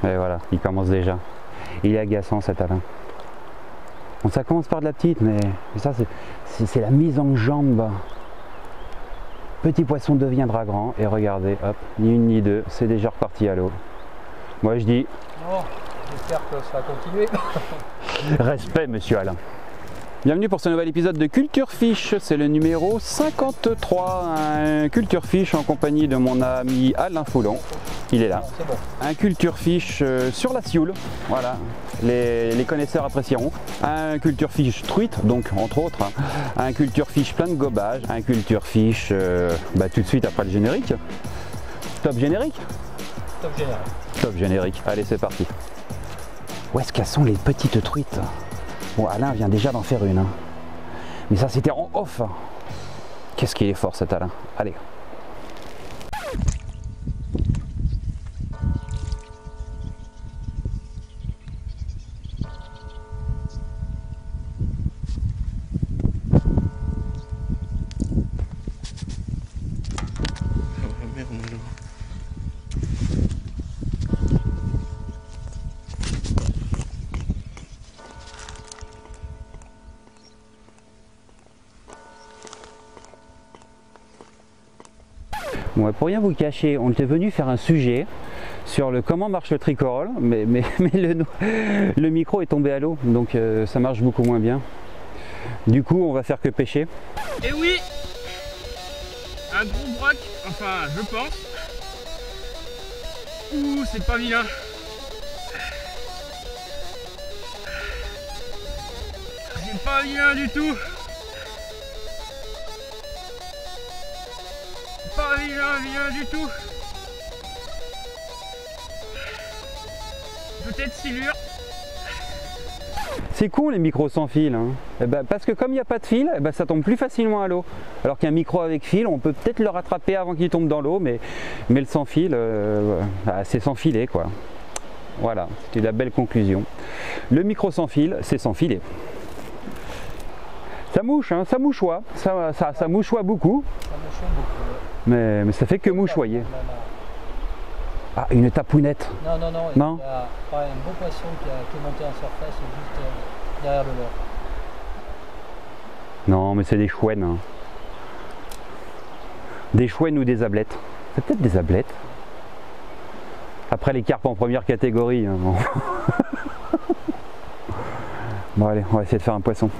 Et voilà, il commence déjà. Il est agaçant cet Alain. Bon, ça commence par de la petite, mais ça c'est la mise en jambe. Petit poisson deviendra grand, et regardez, hop, ni une ni deux, c'est déjà reparti à l'eau. Moi je dis... Oh, j'espère que ça va continuer. Respect, monsieur Alain. Bienvenue pour ce nouvel épisode de Culture Fish, c'est le numéro 53, un Culture Fish en compagnie de mon ami Alain Foulon, il est là. C'est bon. Un Culture Fish sur la Sioule, voilà, les connaisseurs apprécieront. Un Culture Fish truite, donc entre autres, un Culture Fish plein de gobage, un Culture Fish tout de suite après le générique. Top générique? Top général. Top générique, allez c'est parti. Où est-ce qu'elles sont les petites truites? Bon, Alain vient déjà d'en faire une. Hein. Mais ça, c'était en off. Qu'est-ce qu'il est fort, cet Alain. Allez. Bon, pour rien vous cacher, on était venu faire un sujet sur le comment marche le tricorol, mais le micro est tombé à l'eau, donc ça marche beaucoup moins bien. Du coup, on va faire que pêcher. Et oui, un gros broc, enfin je pense. Ouh, c'est pas vilain. C'est pas vilain du tout. Pas vilain du tout. Peut-être silure. C'est con les micros sans fil, hein. Parce que comme il n'y a pas de fil, ça tombe plus facilement à l'eau. Alors qu'un micro avec fil, on peut peut-être le rattraper avant qu'il tombe dans l'eau, mais le sans fil, c'est sans filet quoi. Voilà, c'était la belle conclusion. Le micro sans fil, c'est sans filet. Ça mouche, hein, ça mouchoie, ça mouchoie beaucoup. Ça mouche beaucoup. Mais ça fait que mouchoyer. Ah, une tapounette. Non. Il y a un beau poisson qui est monté en surface juste derrière le leurre. Non, mais c'est des chouennes. Hein. Des chouennes ou des ablettes. C'est peut-être des ablettes. Après les carpes en première catégorie. Hein, bon. Bon allez, on va essayer de faire un poisson.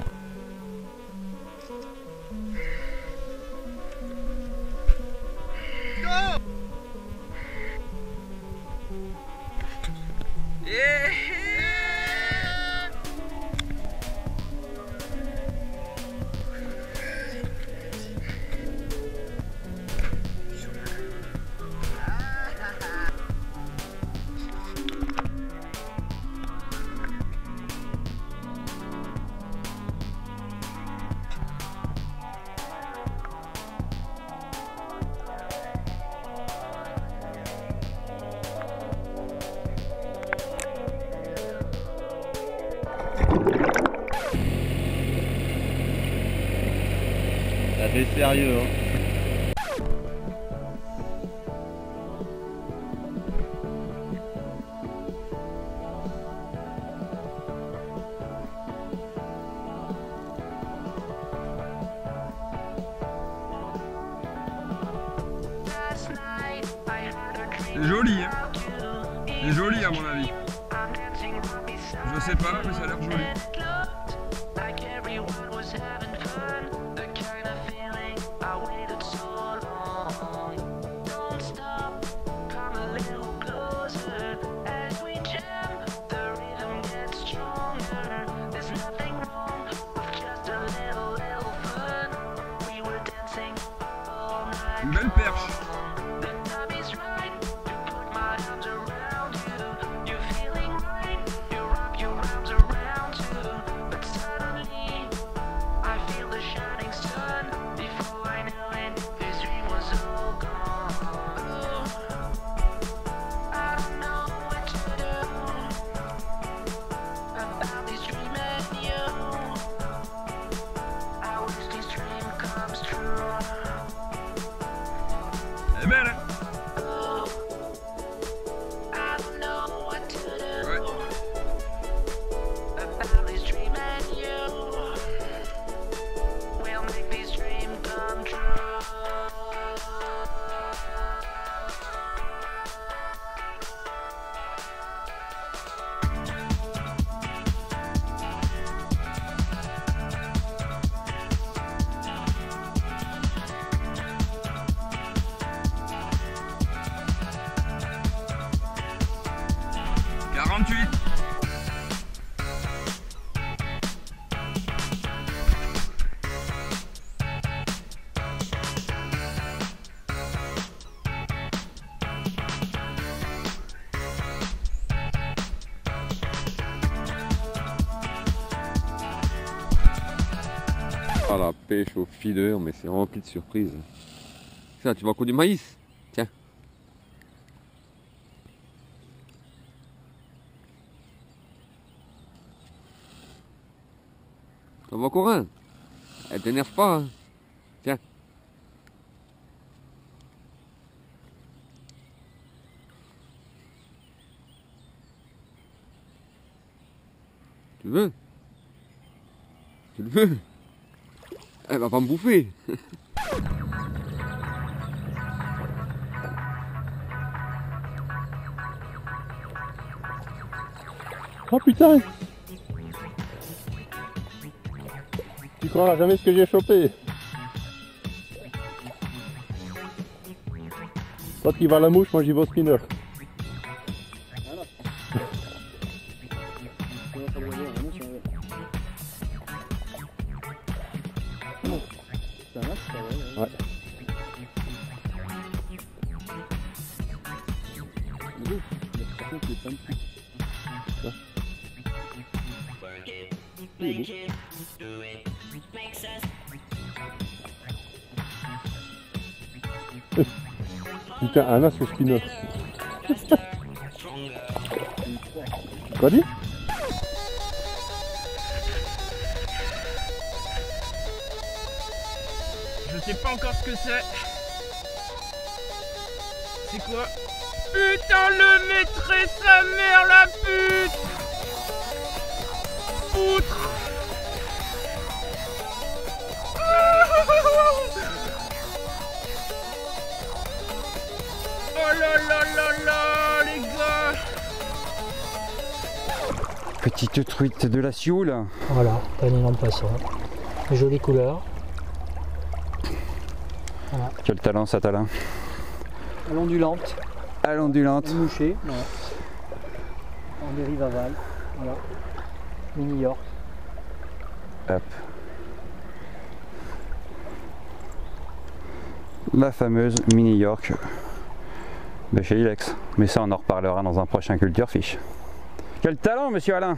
T'es sérieux, hein? C'est joli, hein. C'est joli à mon avis. Je sais pas, mais ça a l'air joli. Une belle perche. 38. Ah, la pêche au feeder, mais c'est rempli de surprises. Ça, tu vois encore du maïs? Tiens. T'en vois encore un? Elle t'énerve pas, hein? Tiens. Tu veux? Tu le veux? Elle va pas me bouffer. Oh putain! Tu croiras jamais ce que j'ai chopé. Quand il va à la mouche, moi j'y vais au spinner. Ouais. Putain, un as au spinner. Quoi dit? Je sais pas encore ce que c'est. C'est quoi? Putain, le mettrait sa mère, la pute! Poutre! Oh là là là là, les gars! Petite truite de la Sioule. Voilà, pas un énorme poisson. Jolie couleur. Voilà. Quel talent ça, Talin. À l'ondulante. À l'ondulante. Mouché. Voilà. En dérive aval. Voilà. Mini York. Hop. La fameuse Mini York de chez Ilex. Mais ça, on en reparlera dans un prochain Culture Fish. Quel talent, monsieur Alain!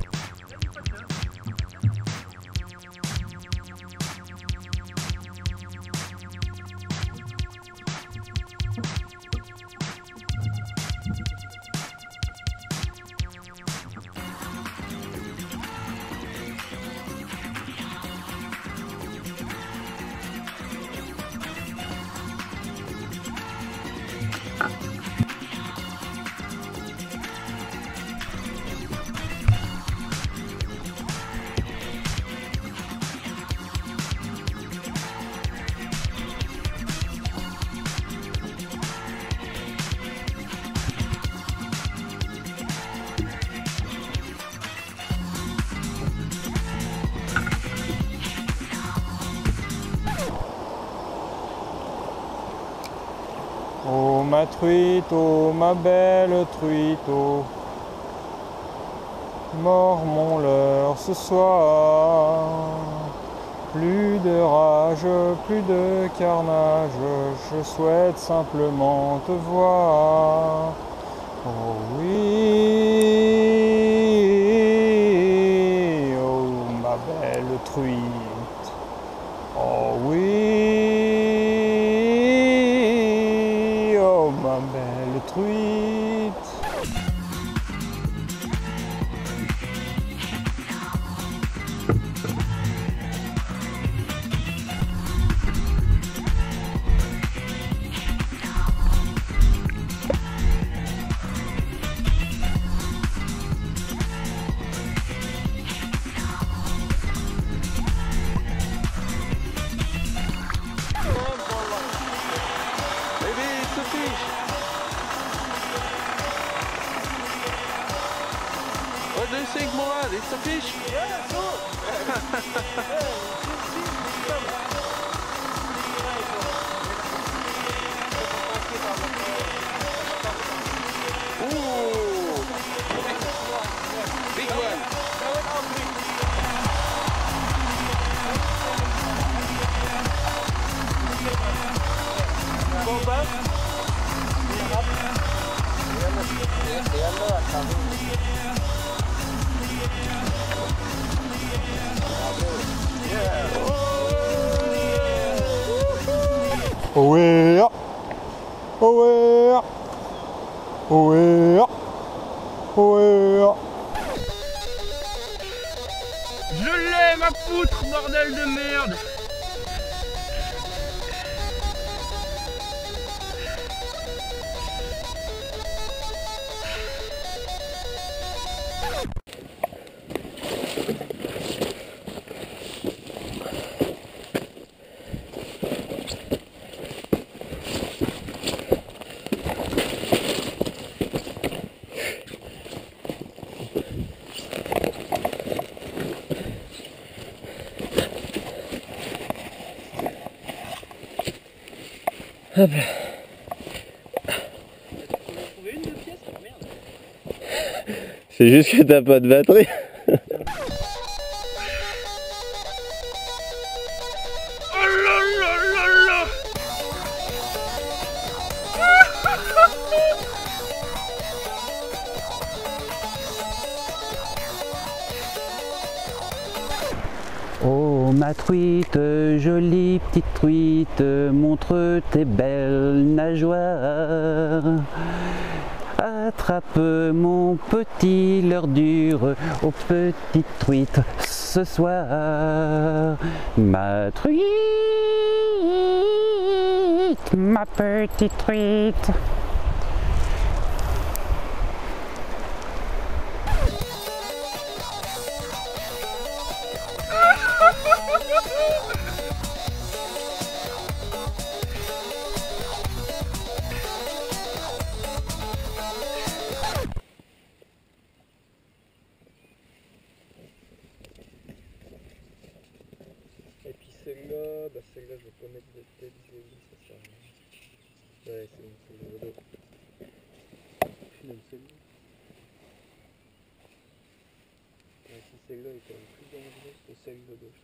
Oh ma truite, oh ma belle truite, oh. Mort mon leurre ce soir. Plus de rage, plus de carnage, je souhaite simplement te voir. Oh oui, oh ma belle truite. Oh oui, oh ma belle truite. What do you think, Mourad? It's a fish? Yeah, sure. Ooh! Oh yeah. Oh yeah. Oh yeah. Oh yeah. Je l'ai, ma poutre, bordel de merde. Hop là. C'est juste que t'as pas de batterie. Oh là là là là. Oh ma truite, jolie petite truite, montre tes belles nageoires. Attrape mon petit leurre dur, oh petite truite, ce soir. Ma truite, ma petite truite. Et puis celle-là, celle-là je vais pas mettre de tête, ça sert à rien. Ouais, c'est bon, c'est le dos. Celle-là. Ouais, si celle-là est quand même plus dangereuse que celle de gauche.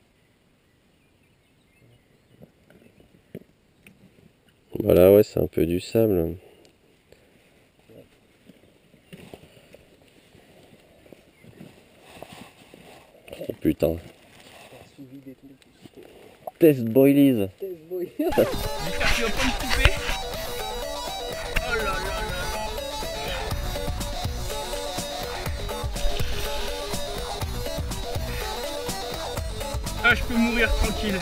Voilà, ouais, c'est un peu du sable. Oh putain. Test boilies. J'espère que tu vas pas me couper. Oh là là là là. Ah, je peux mourir tranquille.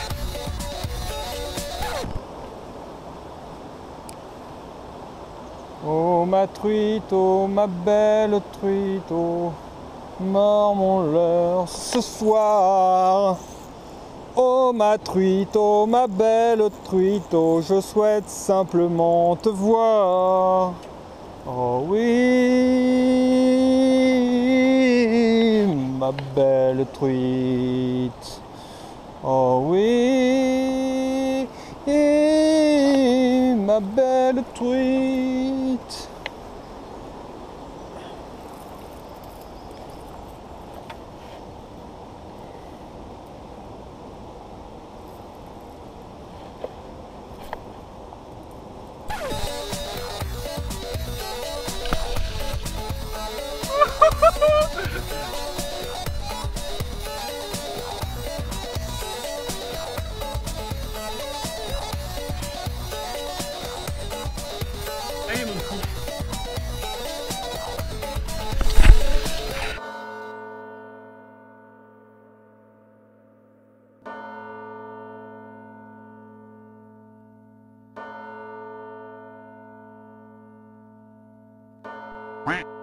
Oh ma truite, oh ma belle truite, oh, mord mon leurre ce soir. Oh ma truite, oh ma belle truite, oh, je souhaite simplement te voir. Oh oui, ma belle truite. Oh oui, ma belle truite. Allez mon petit. Quack.